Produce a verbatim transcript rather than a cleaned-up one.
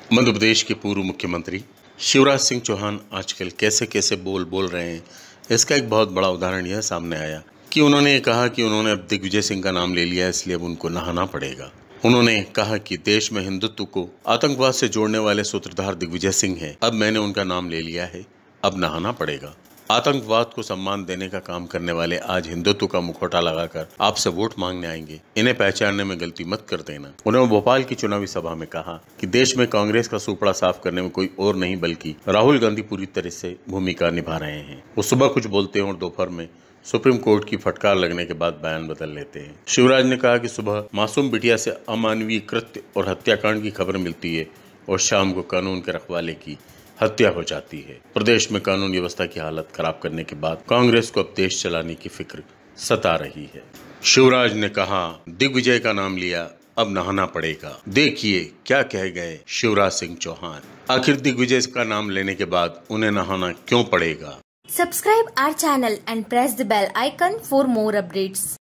मध्य प्रदेश के पूर्व मुख्यमंत्री शिवराज सिंह चौहान आजकल कैसे कैसे बोल बोल रहे हैं, इसका एक बहुत बड़ा उदाहरण यह सामने आया कि उन्होंने ये कहा कि उन्होंने अब दिग्विजय सिंह का नाम ले लिया, इसलिए अब उनको नहाना पड़ेगा। उन्होंने कहा कि देश में हिंदुत्व को आतंकवाद से जोड़ने वाले सूत्रधार दिग्विजय सिंह हैं, अब मैंने उनका नाम ले लिया है, अब नहाना पड़ेगा। आतंकवाद को सम्मान देने का काम करने वाले आज हिंदुत्व का मुखौटा लगाकर आपसे वोट मांगने आएंगे, इन्हें पहचानने में गलती मत कर देना। उन्होंने भोपाल की चुनावी सभा में कहा कि देश में कांग्रेस का सुपड़ा साफ करने में कोई और नहीं बल्कि राहुल गांधी पूरी तरह से भूमिका निभा रहे हैं। वो सुबह कुछ बोलते हैं और दोपहर में सुप्रीम कोर्ट की फटकार लगने के बाद बयान बदल लेते हैं। शिवराज ने कहा कि सुबह मासूम बिटिया से अमानवीय कृत्य और हत्याकांड की खबर मिलती है और शाम को कानून के रखवाले की हत्या हो जाती है। प्रदेश में कानून व्यवस्था की हालत खराब करने के बाद कांग्रेस को अब देश चलाने की फिक्र सता रही है। शिवराज ने कहा, दिग्विजय का नाम लिया, अब नहाना पड़ेगा। देखिए क्या कह गए शिवराज सिंह चौहान। आखिर दिग्विजय का नाम लेने के बाद उन्हें नहाना क्यों पड़ेगा? Subscribe our channel and press the bell icon for more updates.